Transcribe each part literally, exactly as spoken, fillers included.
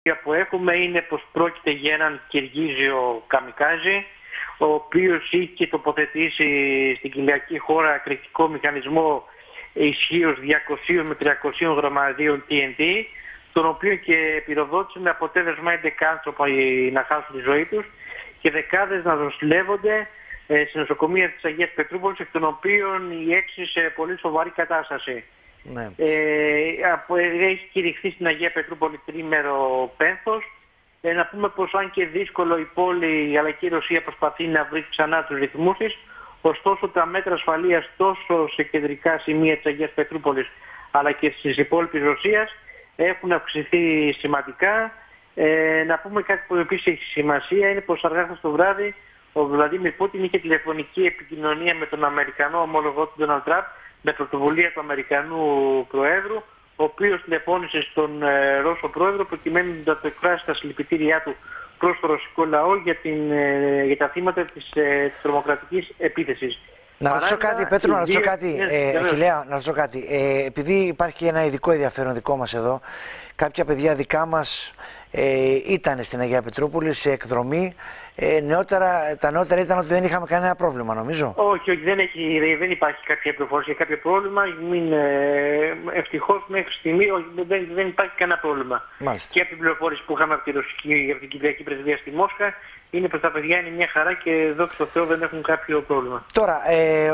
που έχουμε είναι πως πρόκειται για έναν Κυργίζιο καμικάζι, ο οποίος είχε τοποθετήσει στην κοιλιακή χώρα κριτικό μηχανισμό ισχύως διακόσια με τριακόσια γραμμαρίων τι εν τι, τον οποίο και πυροδότησε με αποτέλεσμα έντεκα άνθρωποι να χάσουν τη ζωή τους και δεκάδες να δοσλεύονται ε, στη νοσοκομεία της Αγίας Πετρούπολης, εκ των οποίων οι έξι σε πολύ σοβαρή κατάσταση. Ναι. Ε, από, έχει κηρυχθεί στην Αγία Πετρούπολη τρίμερο πένθος. Ε, να πούμε πως αν και δύσκολο η πόλη αλλά και η Ρωσία προσπαθεί να βρει ξανά τους ρυθμούς της, ωστόσο τα μέτρα ασφαλείας τόσο σε κεντρικά σημεία της Αγίας Πετρούπολης αλλά και στις υπόλοιπες Ρωσίας έχουν αυξηθεί σημαντικά. Ε, να πούμε κάτι που επίσης έχει σημασία, είναι πως αργά το βράδυ ο Βλαντίμιρ Πούτιν είχε τηλεφωνική επικοινωνία με τον Αμερικανό ομολογό του Ντόναλντ Τραμπ με πρωτοβουλία του Αμερικανού Προέδρου, ο οποίος τηλεφώνησε στον ε, Ρώσο Πρόεδρο προκειμένου να το εκφράσει τα συλληπιτήριά του προς το ρωσικό λαό για, την, ε, για τα θύματα της, ε, της τρομοκρατικής επίθεσης. Να ρωτήσω κάτι, Πέτρο, να ρωτήσω κάτι, ε, Αχιλλέα, να ρωτήσω κάτι. Ε, επειδή υπάρχει ένα ειδικό ενδιαφέρον δικό μας εδώ, κάποια παιδιά δικά μας ε, ήταν στην Αγία Πετρούπολη σε εκδρομή. Ε, νεότερα, τα νεότερα ήταν ότι δεν είχαμε κανένα πρόβλημα, νομίζω. Όχι, όχι, δεν, έχει, δεν υπάρχει κάποια πληροφόρηση για κάποιο πρόβλημα. Μην, ε, ευτυχώς μέχρι στιγμή όχι, δεν, δεν υπάρχει κανένα πρόβλημα. Μάλιστα. Και από την πληροφόρηση που είχαμε από τη Ρωσική, από την Κυπριακή Πρεσβεία στη Μόσχα, είναι πως τα παιδιά είναι μια χαρά και δόξα τω Θεώ δεν έχουν κάποιο πρόβλημα. Τώρα, ε,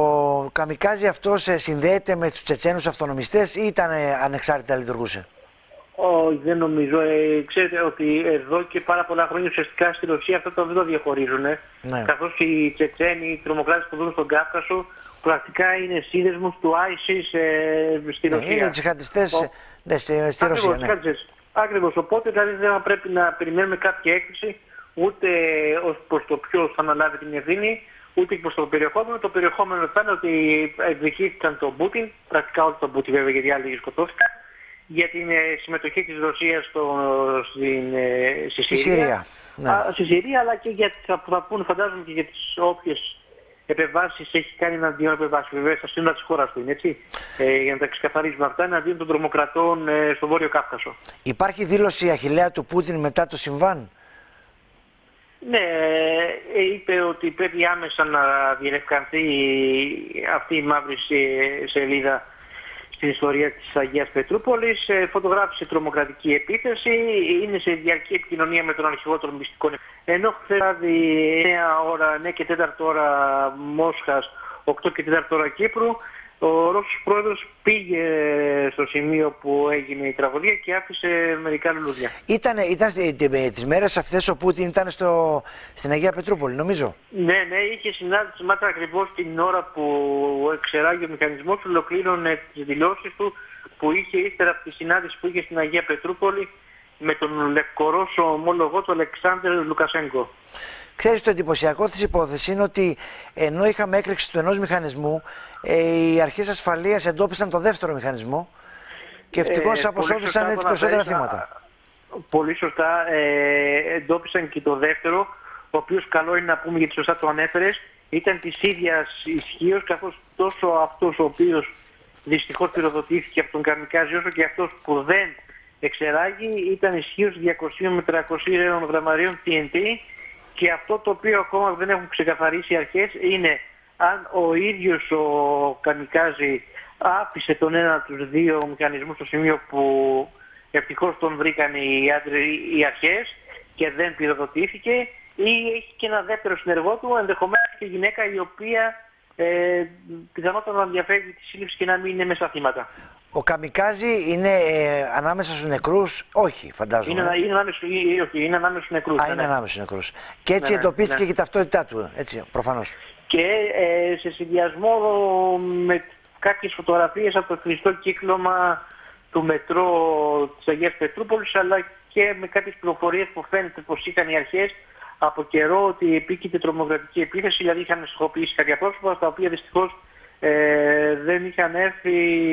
ο καμικάζι αυτός ε, συνδέεται με τους Τσετσένους αυτονομιστές ή ήταν ε, ανεξάρτητα λειτουργούσε? Όχι, δεν νομίζω. Ε, ξέρετε ότι εδώ και πάρα πολλά χρόνια ουσιαστικά στη Ρωσία αυτό το δεν το διαχωρίζουν. Ναι. Καθώς οι Τσετσένοι, οι τρομοκράτες που δουν στον Κάφκασο, πρακτικά είναι σύνδεσμος του άισις ε, στη Ρωσία. Ναι, είναι τζιχαντιστές Ο... ναι, στη, στη Ρωσία. Ακριβώς, ναι. Ακριβώς. Οπότε δηλαδή δεν θα πρέπει να περιμένουμε κάποια έκρηξη ούτε ως προς το ποιος θα αναλάβει την ευθύνη, ούτε προς το περιεχόμενο. Το περιεχόμενο θα είναι ότι εκδικήθηκαν τον Πούτιν, πρακτικά όλοι τον Πούτιν βέβαια γιατί άλλοι σκοτώθηκαν, για την ε, συμμετοχή της Ρωσίας στο, στην, ε, στη Συρία, Συρία. Ναι. Α, στη Συρία, αλλά και για, θα, θα πούνε φαντάζομαι και για τις όποιες επεμβάσεις έχει κάνει εναντίον επεμβάσεις, βέβαια στα σύνορα της χώρας του, είναι έτσι, ε, για να τα ξεκαθαρίσουμε αυτά, εναντίον των τρομοκρατών ε, στο Βόρειο Κάφκασο. Υπάρχει δήλωση, Αχιλλέα, του Πούτιν μετά το συμβάν? Ναι, ε, είπε ότι πρέπει άμεσα να διελευκανθεί αυτή η μαύρη σελίδα στην ιστορία της Αγίας Πετρούπολης, φωτογράφησε τρομοκρατική επίθεση, είναι σε διαρκή επικοινωνία με τον αρχηγό των μυστικών. Ενώ χθες εννέα ώρα, εννέα και τέταρτα ώρα Μόσχας, οκτώ και τέταρτα ώρα Κύπρου, ο Ρώσος πρόεδρος πήγε στο σημείο που έγινε η τραγωδία και άφησε μερικά λουλούδια. Ήταν, ήταν τις μέρες αυτές ο Πούτιν ήταν στο, στην Αγία Πετρούπολη, νομίζω. Ναι, ναι, είχε συνάντηση μάτρα ακριβώς την ώρα που εξεράγει ο μηχανισμός, ολοκλήρωνε τις δηλώσεις του που είχε ύστερα από τη συνάντηση που είχε στην Αγία Πετρούπολη με τον Λευκορώσο ομόλογο του Αλεξάνδρ Λουκασέγκο. Ξέρεις, το εντυπωσιακό της υπόθεσης είναι ότι ενώ είχαμε έκρηξη του ενός μηχανισμού, ε, οι αρχές ασφαλείας εντόπισαν το δεύτερο μηχανισμό και ευτυχώς ε, αποσώθησαν έτσι περισσότερα θύματα. Πολύ σωστά, ε, εντόπισαν και το δεύτερο, ο οποίος καλό είναι να πούμε γιατί σωστά το ανέφερες, ήταν της ίδιας ισχύως, καθώς τόσο αυτός ο οποίος δυστυχώς πυροδοτήθηκε από τον καμικάζι όσο και αυτός που δεν εξεράγει ήταν ισχύως διακόσια με τριακόσια γραμμαρίων τι εν τι. Και αυτό το οποίο ακόμα δεν έχουν ξεκαθαρίσει οι αρχές είναι αν ο ίδιος ο καμικάζι άφησε τον ένα από τους δύο μηχανισμούς στο σημείο που ευτυχώς τον βρήκαν οι, άντρες, οι αρχές και δεν πυροδοτήθηκε, ή έχει και ένα δεύτερο συνεργό του, ενδεχομένως και γυναίκα η οποία ε, πιθανότατα να διαφεύγει τη σύλληψη και να μην είναι μέσα θύματα. Ο καμικάζι είναι ε, ανάμεσα στους νεκρούς? Όχι, φαντάζομαι. Είναι, είναι, ανάμεσα, όχι, είναι ανάμεσα στους νεκρούς. Α, είναι ναι. ανάμεσα στους νεκρούς. Και έτσι ναι, εντοπίστηκε ναι. και η ταυτότητά του, έτσι, προφανώς. Και ε, σε συνδυασμό με κάποιες φωτογραφίες από το κλειστό κύκλωμα του μετρό της Αγίας Πετρούπολης, αλλά και με κάποιες πληροφορίες που φαίνεται πως είχαν οι αρχές από καιρό ότι επίκειται τρομοκρατική επίθεση, δηλαδή είχαν στοχοποιήσει κάποια πρόσωπα, τα οποία δυστυχώς Ε, δεν είχαν έρθει,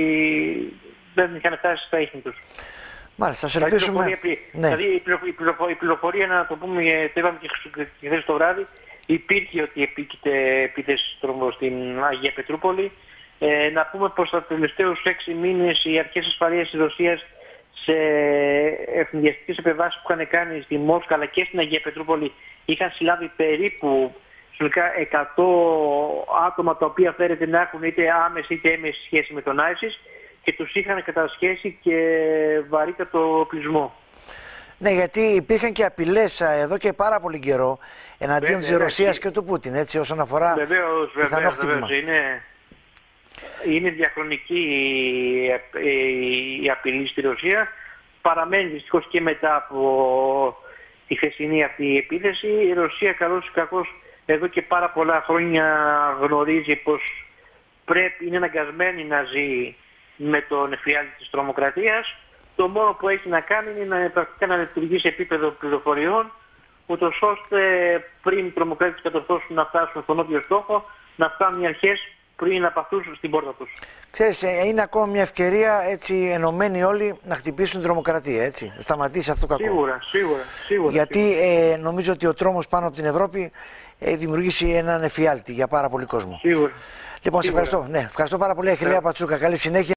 δεν είχαν φτάσει στα ίχνη τους. Μάλιστα, σας ελπίσουμε. Δηλαδή, ναι. δηλαδή η, πληροφορία, η, πληροφορία, η πληροφορία, να το πούμε, το είπαμε και χθες το βράδυ, υπήρχε ότι επίκειται επίθεση στην Αγία Πετρούπολη. Ε, να πούμε πως τα τελευταίους έξι μήνες οι αρχές ασφαλείας της Ρωσίας σε εθνικιστικές επεμβάσεις που είχαν κάνει στη Μόσχα αλλά και στην Αγία Πετρούπολη είχαν συλλάβει περίπου συνολικά εκατό άτομα τα οποία φέρεται να έχουν είτε άμεση είτε έμεση σχέση με τον άισις και τους είχαν κατασχέσει και βαρύτατο οπλισμό. Ναι, γιατί υπήρχαν και απειλές εδώ και πάρα πολύ καιρό εναντίον της Ρωσίας και του Πούτιν, έτσι, όσον αφορά βεβαίως, πιθανό βεβαίως, χτύπημα. βεβαίως, είναι, είναι διαχρονική η, η, η απειλή στη Ρωσία. Παραμένει δυστυχώς και μετά από τη χθεσινή αυτή επίθεση. Η Ρωσία καλώς ή κακώς εδώ και πάρα πολλά χρόνια γνωρίζει πως πρέπει, είναι αναγκασμένη να ζει με τον εφιάλτη της τρομοκρατίας. Το μόνο που έχει να κάνει είναι να, πρακτικά να λειτουργεί σε επίπεδο πληροφοριών, ούτως ώστε πριν οι τρομοκράτες κατορθώσουν να φτάσουν στον όποιο στόχο, να φτάνουν οι αρχές πριν από αυτούς στην πόρτα τους. Ξέρεις, είναι ακόμα μια ευκαιρία, έτσι, ενωμένοι όλοι να χτυπήσουν την τρομοκρατία, έτσι, να σταματήσει αυτό το κακό. Σίγουρα, σίγουρα, σίγουρα. Γιατί σίγουρα. Ε, νομίζω ότι ο τρόμος πάνω από την Ευρώπη έχει δημιουργήσει έναν εφιάλτη για πάρα πολύ κόσμο. Σίγουρα. Λοιπόν, σίγουρα. σε ευχαριστώ. Ναι, ευχαριστώ πάρα πολύ, Αχιλλέα Πατσούκα. Καλή συνέχεια.